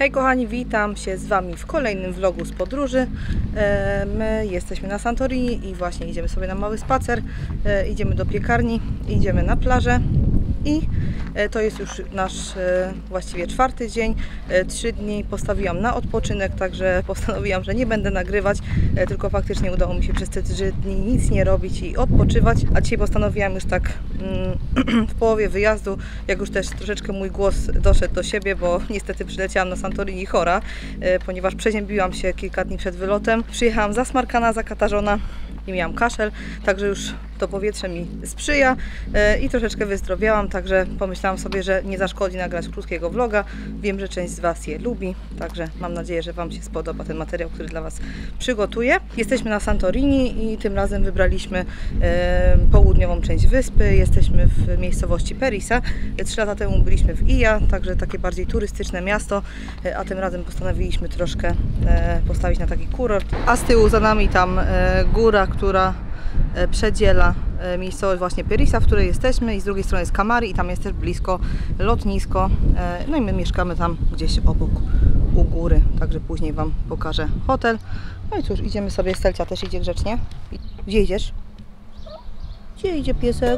Hej kochani, witam się z Wami w kolejnym vlogu z podróży. My jesteśmy na Santorini i właśnie idziemy sobie na mały spacer. Idziemy do piekarni, idziemy na plażę i to jest już nasz właściwie 4. dzień. 3 dni postawiłam na odpoczynek, także postanowiłam, że nie będę nagrywać, tylko faktycznie udało mi się przez te 3 dni nic nie robić i odpoczywać. A dzisiaj postanowiłam już tak w połowie wyjazdu, jak już też troszeczkę mój głos doszedł do siebie, bo niestety przyleciałam na Santorini chora, ponieważ przeziębiłam się kilka dni przed wylotem. Przyjechałam zasmarkana, zakatarzona i miałam kaszel, także już to powietrze mi sprzyja i troszeczkę wyzdrowiałam, także pomyślałam sobie, że nie zaszkodzi nagrać krótkiego vloga. Wiem, że część z Was je lubi, także mam nadzieję, że Wam się spodoba ten materiał, który dla Was przygotuję. Jesteśmy na Santorini i tym razem wybraliśmy południową część wyspy. Jesteśmy w miejscowości Perisa. 3 lata temu byliśmy w Ija, także takie bardziej turystyczne miasto, a tym razem postanowiliśmy troszkę postawić na taki kurort. A z tyłu za nami tam góra, która przedziela miejscowość właśnie Perisa, w której jesteśmy, i z drugiej strony jest Camari i tam jest też blisko lotnisko. No i my mieszkamy tam gdzieś obok u góry, także później Wam pokażę hotel. No i cóż, idziemy sobie, Stelcia też idzie grzecznie. Gdzie idziesz? Gdzie idzie piesek?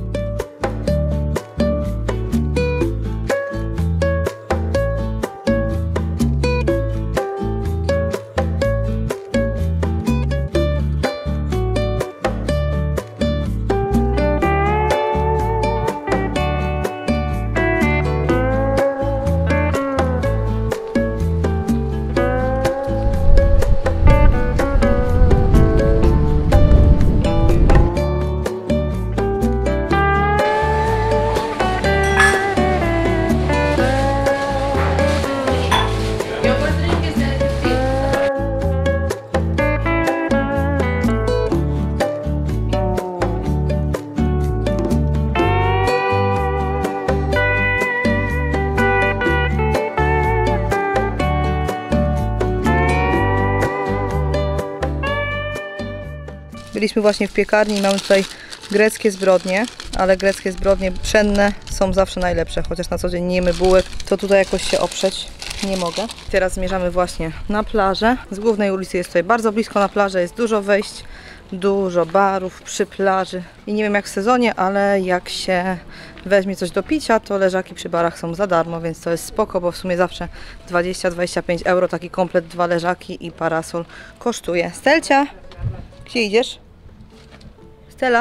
Byliśmy właśnie w piekarni i mamy tutaj greckie zbrodnie, ale greckie zbrodnie pszenne są zawsze najlepsze, chociaż na co dzień nie jemy bułek, to tutaj jakoś się oprzeć nie mogę. Teraz zmierzamy właśnie na plażę. Z głównej ulicy jest tutaj bardzo blisko, na plażę jest dużo wejść, dużo barów przy plaży i nie wiem jak w sezonie, ale jak się weźmie coś do picia, to leżaki przy barach są za darmo, więc to jest spoko, bo w sumie zawsze 20-25 euro taki komplet, 2 leżaki i parasol kosztuje. Stelcia, gdzie idziesz? Stella?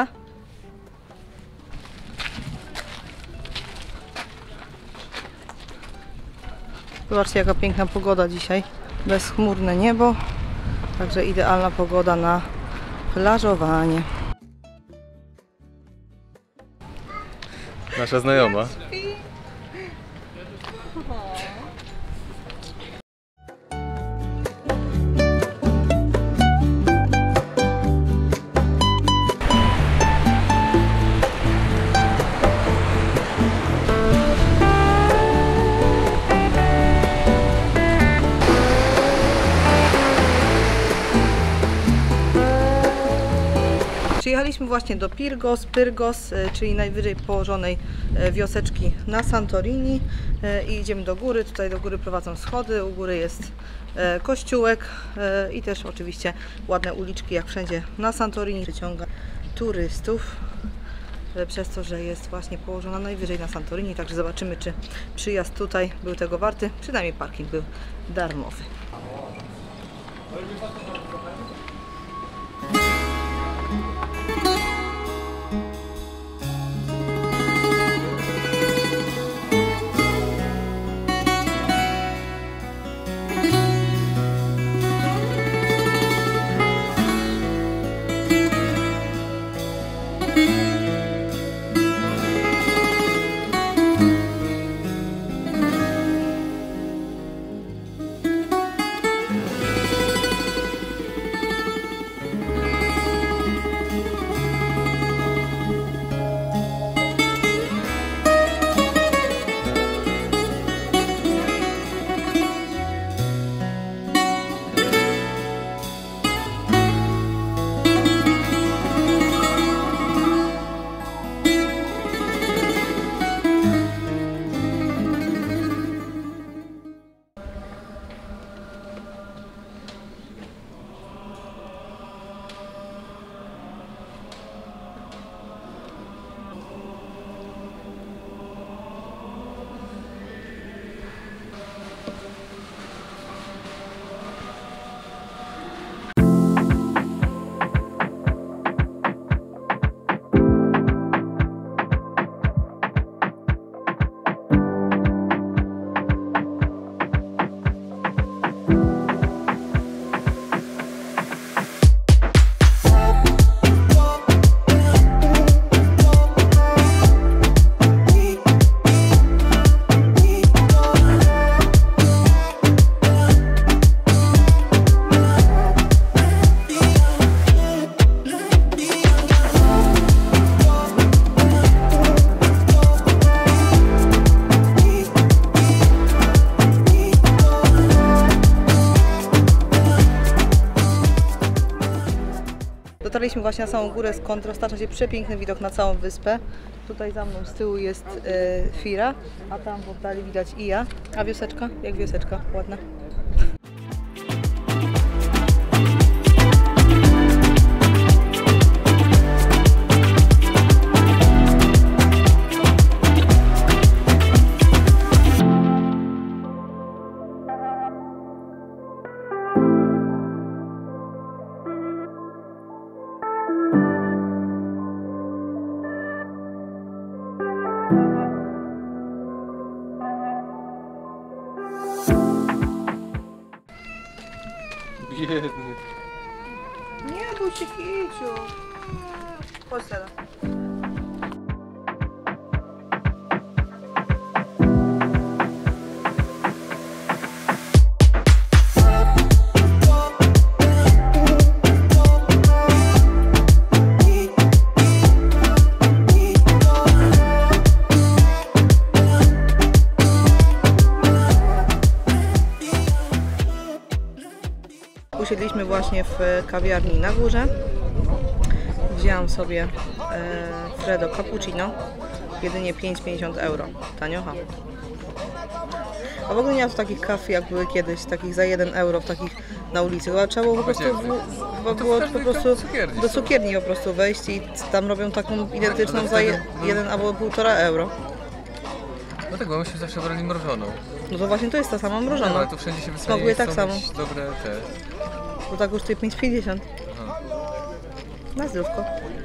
Zobaczcie, jaka piękna pogoda dzisiaj. Bezchmurne niebo. Także idealna pogoda na plażowanie. Nasza znajoma. Przyjechaliśmy właśnie do Pyrgos, czyli najwyżej położonej wioseczki na Santorini i idziemy do góry. Tutaj do góry prowadzą schody, u góry jest kościółek i też oczywiście ładne uliczki, jak wszędzie na Santorini. Przyciąga turystów przez to, że jest właśnie położona najwyżej na Santorini, także zobaczymy, czy przyjazd tutaj był tego warty. Przynajmniej parking był darmowy. właśnie na samą górę, skąd roztacza się przepiękny widok na całą wyspę. Tutaj za mną z tyłu jest Fira, a tam w oddali widać Ija. A wioseczka? Jak wioseczka? Ładna. Biedny. Nie bój się, Kiciu. Chodź teraz. Usiedliśmy właśnie w kawiarni na górze. Wzięłam sobie Freddo Cappuccino, jedynie 5,50 €. Taniocha. A w ogóle nie ma tu takich kaw jak były kiedyś, takich za 1 euro, takich na ulicy. Chyba trzeba było po prostu, do cukierni po prostu wejść i tam robią taką identyczną za 1 albo 1,5 euro. No tak, bo myśmy zawsze brali mrożoną. No to właśnie to jest ta sama mrożona. No, ale to wszędzie się wystaje. Smakuje tak samo. Dobre te. Bo tak kosztuje 5,50. Na zdrówko.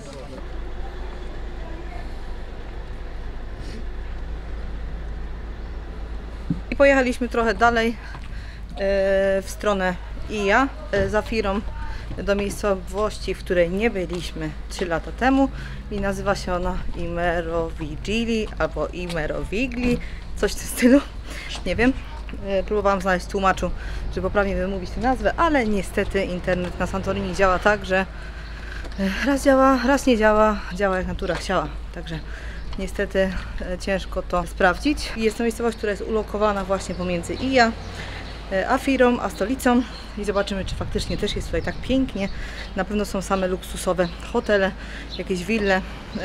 I pojechaliśmy trochę dalej w stronę Ija za Firą do miejscowości, w której nie byliśmy 3 lata temu i nazywa się ona Imerovigili albo Imerovigli, coś w tym stylu, nie wiem. Próbowałam znaleźć tłumaczu, żeby poprawnie wymówić tę nazwę, ale niestety internet na Santorini działa tak, że raz działa, raz nie działa, działa jak natura chciała, także niestety ciężko to sprawdzić. Jest to miejscowość, która jest ulokowana właśnie pomiędzy Ija a Firą, a stolicą i zobaczymy, czy faktycznie też jest tutaj tak pięknie. Na pewno są same luksusowe hotele, jakieś wille,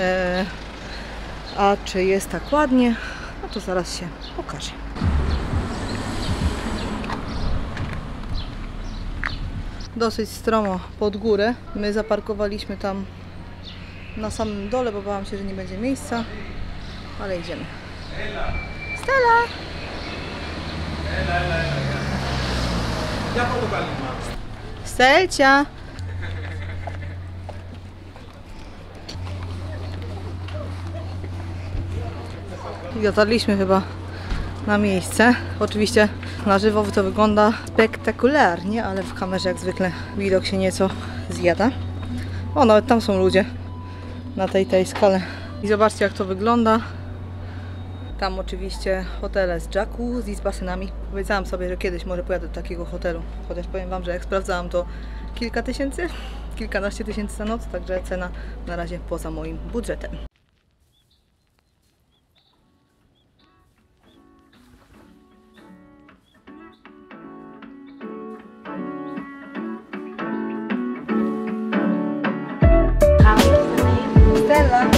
a czy jest tak ładnie, no to zaraz się okaże. Dosyć stromo pod górę. My zaparkowaliśmy tam na samym dole, bo bałam się, że nie będzie miejsca, ale idziemy. Stella! Stelcia! I dotarliśmy chyba na miejsce. Oczywiście na żywo to wygląda spektakularnie, ale w kamerze jak zwykle widok się nieco zjada. O, nawet tam są ludzie na tej skale. I zobaczcie, jak to wygląda. Tam oczywiście hotele z jacuzzi, z basenami. Powiedziałam sobie, że kiedyś może pojadę do takiego hotelu. Chociaż powiem Wam, że jak sprawdzałam, to kilka tysięcy, kilkanaście tysięcy za noc, także cena na razie poza moim budżetem. Stella.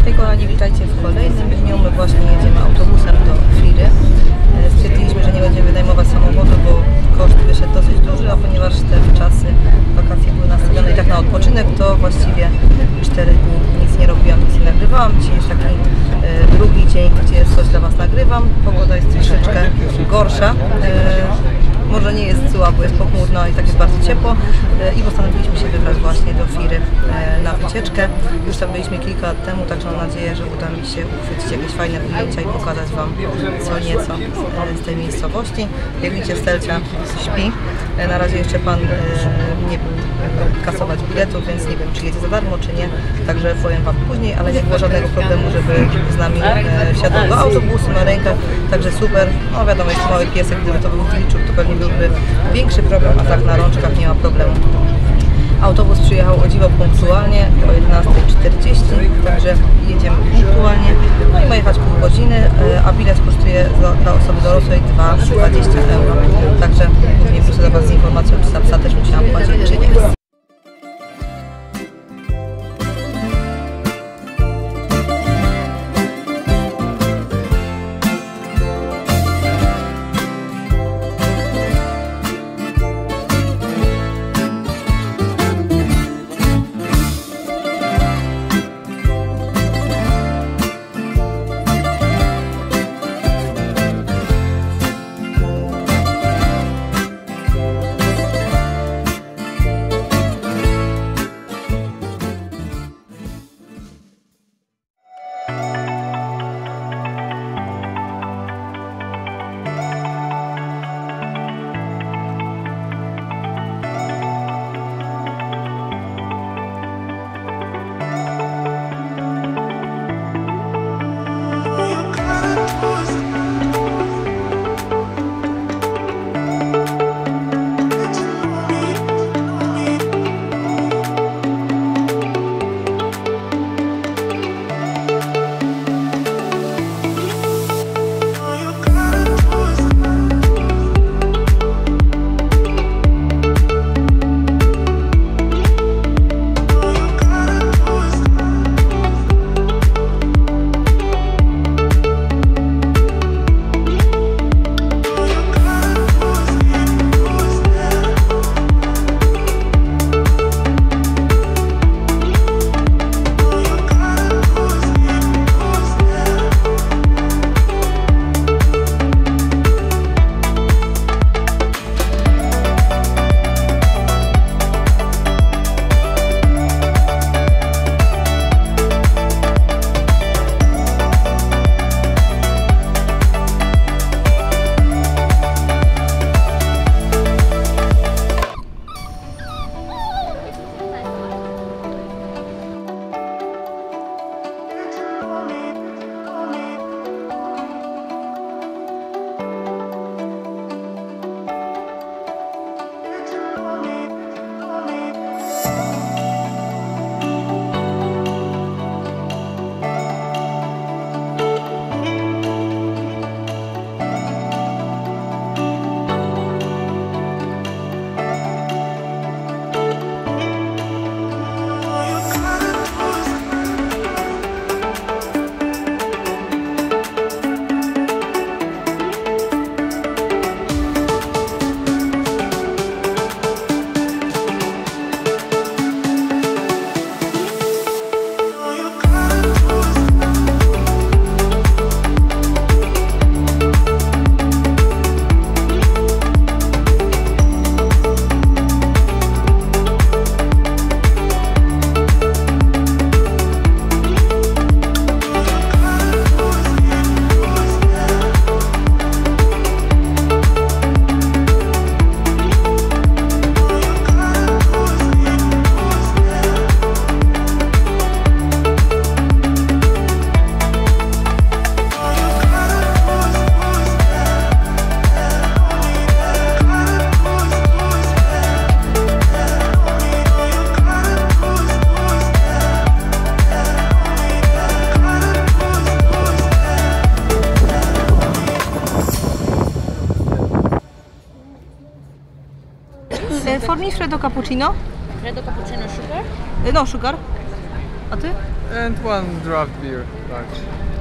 Hej kochani, witajcie w kolejnym dniu. My właśnie jedziemy autobusem do Firy. Stwierdziliśmy, że nie będziemy wynajmować samochodu, bo koszt wyszedł dosyć duży, a ponieważ te czasy wakacje były nastawione i tak na odpoczynek, to właściwie 4 dni nic nie robiłam, nic nie nagrywałam. Dzisiaj jest taki drugi dzień, gdzie coś dla Was nagrywam. Pogoda jest troszeczkę gorsza. Może nie jest zła, bo jest pochmurno i tak jest bardzo ciepło i postanowiliśmy się wybrać właśnie do Firy na wycieczkę. Już tam byliśmy kilka lat temu, także mam nadzieję, że uda mi się uchwycić jakieś fajne ujęcia i pokazać Wam co nieco z tej miejscowości. Jak widzicie, Stelcia śpi. Na razie jeszcze Pan nie był kasować biletów, więc nie wiem, czy jedzie za darmo, czy nie. Także powiem Wam później, ale nie było żadnego problemu, żeby z nami wsiadł do autobusu na rękę. Także super. No wiadomo, jest mały piesek, gdyby to był wilczuk, to pewnie byłby większy problem, a tak na rączkach nie ma problemu. Autobus przyjechał o dziwo punktualnie o 11:40, także jedziemy punktualnie. No i ma jechać pół godziny, a bilet kosztuje dla osoby dorosłej 2,20 euro. Także później wrócę do Was z informacją, czy za psa też musiałam płacić, czy nie. For me, Freddo cappuccino. Freddo cappuccino sugar? No, sugar. A ty? And one draft beer, large.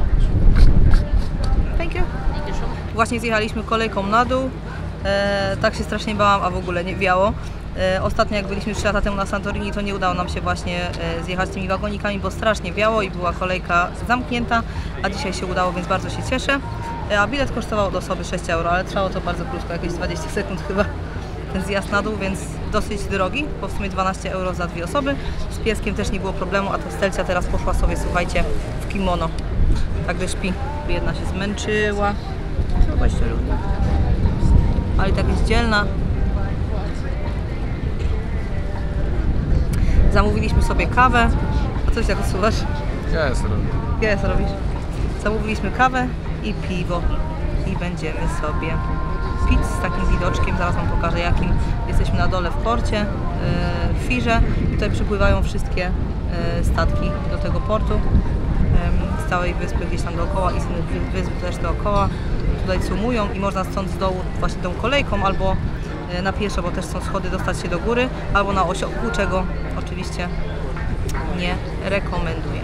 Thank you. Właśnie zjechaliśmy kolejką na dół. Tak się strasznie bałam, a w ogóle nie wiało. Ostatnio jak byliśmy 3 lata temu na Santorini, to nie udało nam się właśnie zjechać tymi wagonikami, bo strasznie wiało i była kolejka zamknięta, a dzisiaj się udało, więc bardzo się cieszę. A bilet kosztował od osoby 6 €, ale trwało to bardzo krótko, jakieś 20 sekund chyba ten zjazd na dół, więc dosyć drogi, bo w sumie 12 € za 2 osoby. Z pieskiem też nie było problemu, a to Stelcia teraz poszła sobie, słuchajcie, w kimono. Także śpi. Jedna się zmęczyła. Chyba jeszcze lubi. Ale i tak jest dzielna. Zamówiliśmy sobie kawę. A coś tak odsuwasz? Ja jest robię. Ja robisz? Zamówiliśmy kawę i piwo. I będziemy sobie pić z takim widoczkiem. Zaraz Wam pokażę jakim. Jesteśmy na dole w porcie, w Firze. Tutaj przypływają wszystkie statki do tego portu. Z całej wyspy gdzieś tam dookoła i z innych wysp też dookoła. Tutaj sumują i można stąd z dołu właśnie tą kolejką albo na pieszo, bo też są schody, dostać się do góry, albo na osiołku, czego oczywiście nie rekomenduję.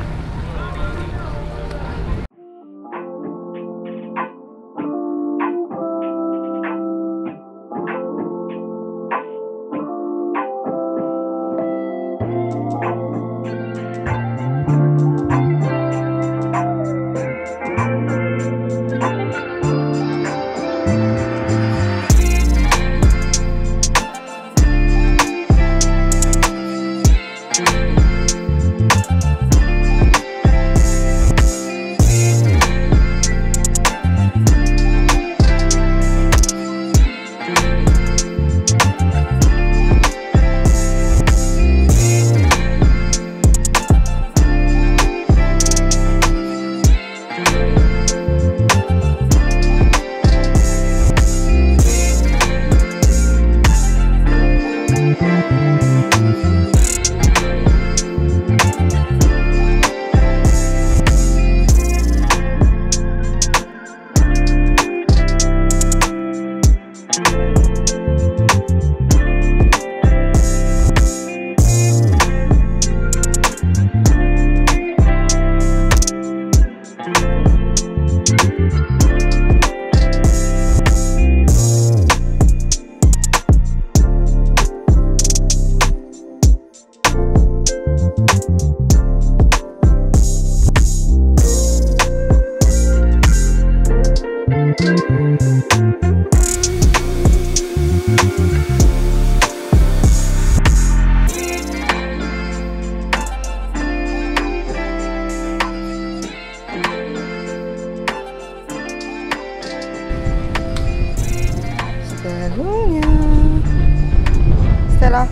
Stella.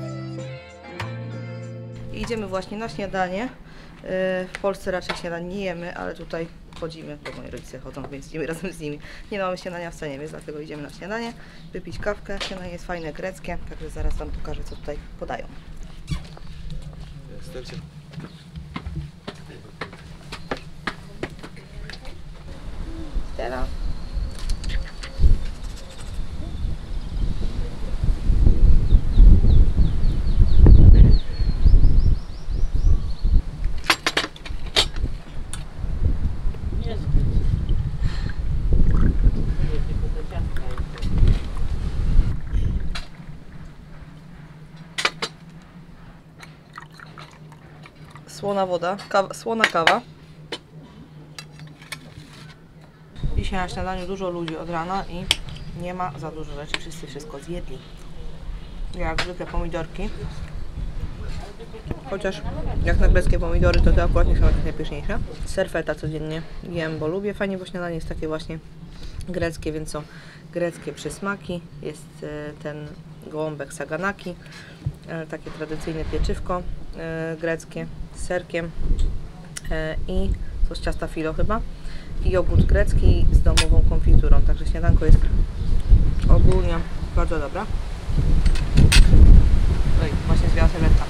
Idziemy właśnie na śniadanie. W Polsce raczej śniadań nie jemy, ale tutaj chodzimy, bo moi rodzice chodzą, więc idziemy razem z nimi. Nie mamy śniadania w cenie, więc dlatego idziemy na śniadanie, wypić kawkę. Śniadanie jest fajne, greckie, także zaraz Wam pokażę, co tutaj podają. Stella. Słona woda, słona kawa. Dzisiaj na śniadaniu dużo ludzi od rana i nie ma za dużo rzeczy, wszyscy wszystko zjedli. Jak zwykle pomidorki. Chociaż jak na greckie pomidory, to te akurat nie są jakieś najpyszniejsze. Serfeta codziennie jem, bo lubię. Fajnie, bo śniadanie jest takie właśnie greckie, więc są greckie przysmaki. Jest ten gołąbek saganaki, takie tradycyjne pieczywko greckie z serkiem i coś ciasta filo chyba. I jogurt grecki z domową konfiturą. Także śniadanko jest ogólnie bardzo dobra. No i właśnie zwiała serwetka.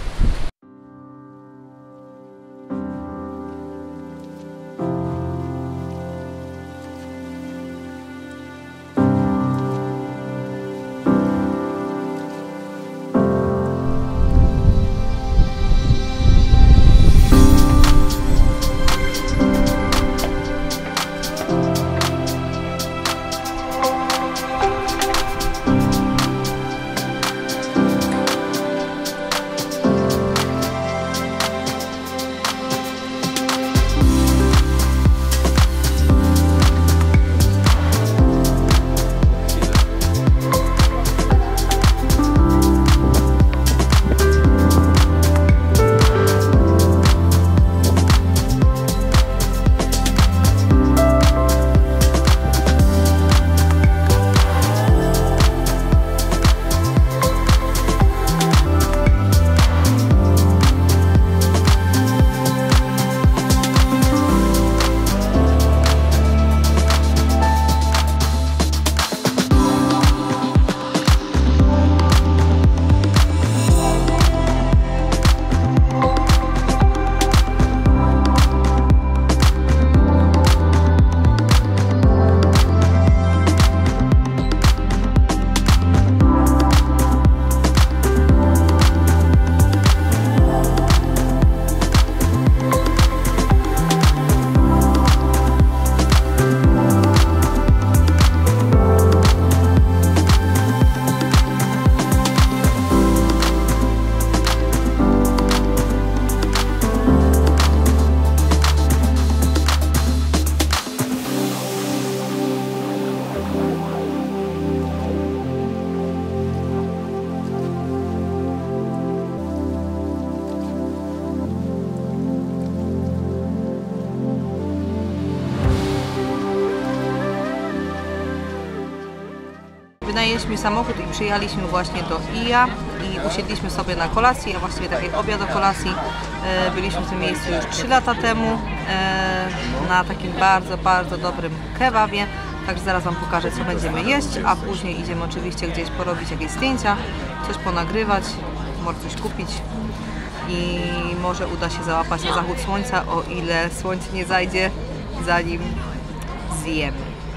Wynajęliśmy samochód i przyjechaliśmy właśnie do Iya i usiedliśmy sobie na kolację, a właściwie tak jak obiad do kolacji. Byliśmy w tym miejscu już 3 lata temu na takim bardzo, bardzo dobrym kebabie. Także zaraz Wam pokażę, co będziemy jeść, a później idziemy oczywiście gdzieś porobić jakieś zdjęcia, coś ponagrywać, może coś kupić i może uda się załapać na zachód słońca, o ile słońce nie zajdzie, zanim zjemy.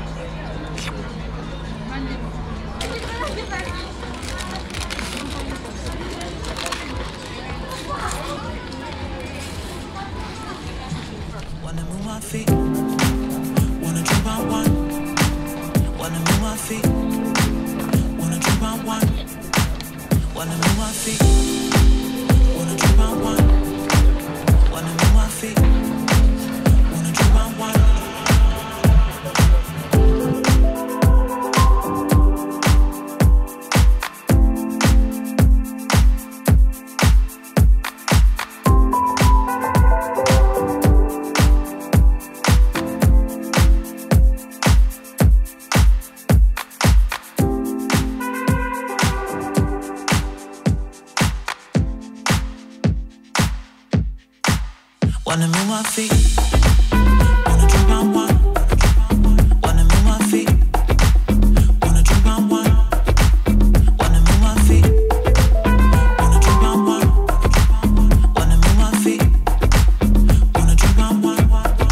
Wanna move my feet, wanna drink my wine. Wanna move my feet, wanna drink my wine. Wanna move my feet, wanna drink my wine. Wanna move my feet, wanna drink my wine.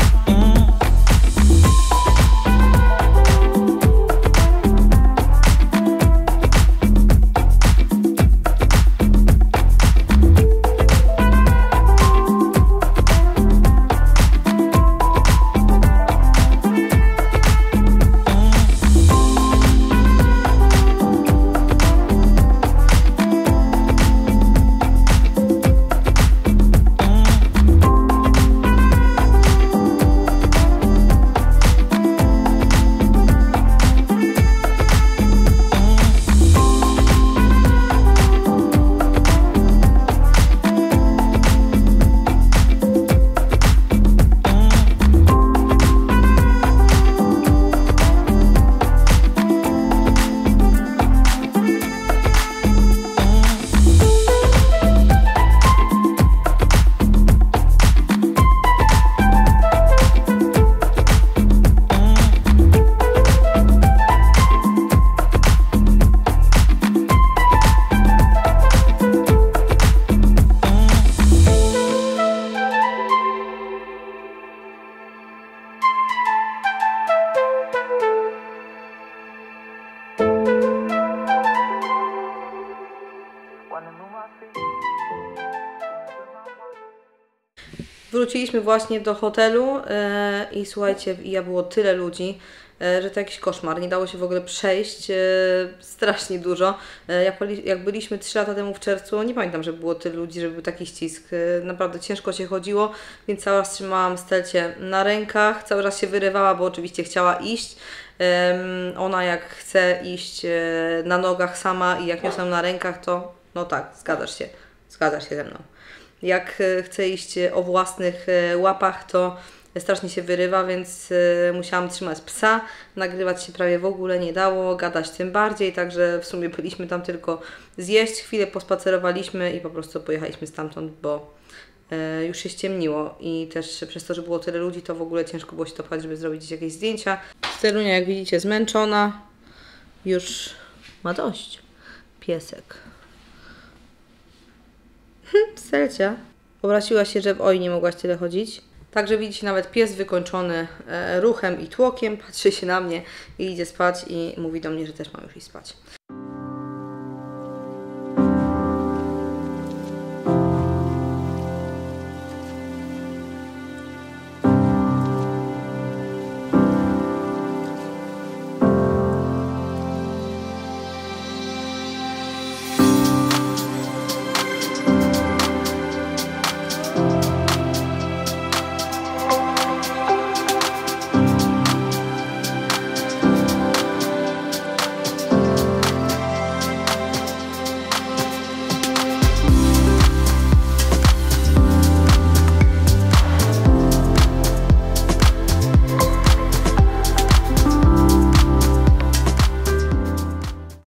Wróciliśmy właśnie do hotelu i słuchajcie, w Iya było tyle ludzi, że to jakiś koszmar. Nie dało się w ogóle przejść, strasznie dużo. Jak byliśmy 3 lata temu w czerwcu, nie pamiętam, że było tyle ludzi, żeby był taki ścisk. Naprawdę ciężko się chodziło, więc cały czas trzymałam Stelcie na rękach, cały czas się wyrywała, bo oczywiście chciała iść. Ona jak chce iść na nogach sama i jak niosę na rękach, to no tak, zgadzasz się ze mną. Jak chce iść o własnych łapach, to strasznie się wyrywa, więc musiałam trzymać psa, nagrywać się prawie w ogóle nie dało, gadać tym bardziej, także w sumie byliśmy tam tylko zjeść, chwilę pospacerowaliśmy i po prostu pojechaliśmy stamtąd, bo już się ściemniło i też przez to, że było tyle ludzi, to w ogóle ciężko było się dopchać, żeby zrobić jakieś zdjęcia. Stelunia, jak widzicie, zmęczona, już ma dość. Piesek. Stelcia. Obraziła się, że w Oi nie mogłaś tyle chodzić. Także widzicie, nawet pies wykończony ruchem i tłokiem patrzy się na mnie i idzie spać i mówi do mnie, że też mam już iść spać.